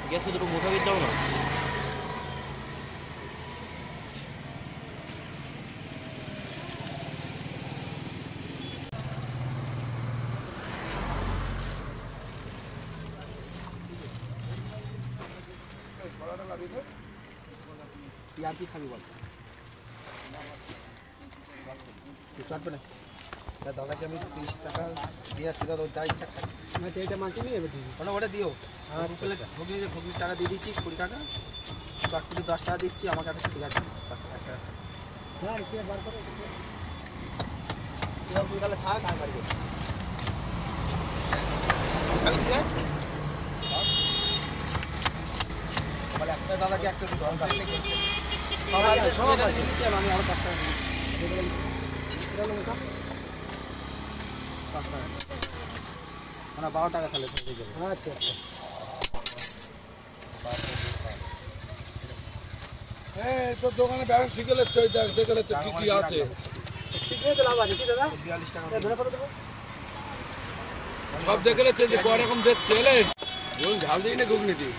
গ্যাসে দুটো মোটাবিদ দাও না। আর কি খাবি বল? চটবে না দাদাকে আমি 30 টাকা দিয়ে যাচ্ছি, দাদা যা ইচ্ছা খাই। আচ্ছা এইটা মাকে নিয়ে যাবে তুমি? ওটা দিও। আর ভুগির টাকা দিয়ে দিচ্ছি 20 টাকা, চটপটি 10 টাকা দিচ্ছি, আমাকে একটা সিগারেট একটা হ্যাঁ সিগারেট বার করে তুই তাহলে থাক আর বাড়ি খাবি সিগারেট বলে একটা দাদাকে একটা দরকার সব আছে আমি আরো 5 টাকা দিই। মানে 12 টাকা তাহলে হয়ে যাবে। আচ্ছা আচ্ছা হ্যাঁ তোর দোকানে ব্যালেন্স শিখে লেচ্ছে, ওই দেখ দেখে লেচ্ছে কি কি আছে। শিখে তো লাভ আছে কি দাদা? 42 টাকা ধরে ফেলে দেবো। সব দেখে লেচ্ছে যে কয় রকম দিচ্ছে এলে ঝাল দিই না ঘুগনি দিই।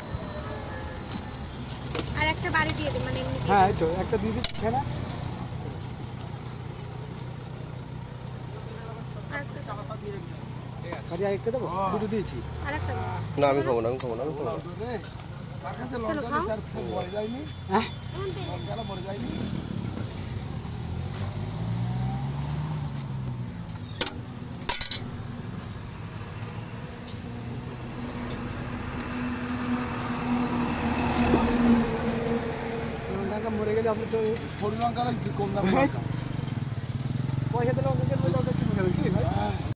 আর একটা বাড়ি দিয়ে দে, মানে এমনি হ্যাঁ এই তো একটা দিয়ে দিচ্ছি খেলা। আরে একটা দেবো, দুটো দিয়েছি। আরেকটা না আমি খাবো না, আমি খাবো না, আমি খাবো না। কাকাতে লঙ্কা দিয়ে আর মরে যায়নি, হ্যাঁ লঙ্কা মরে যায়নি। টাকা মরে গেলে আপনি তো সরু লঙ্কা কম দাম পয়সা দিলে অনেকের মধ্যে কি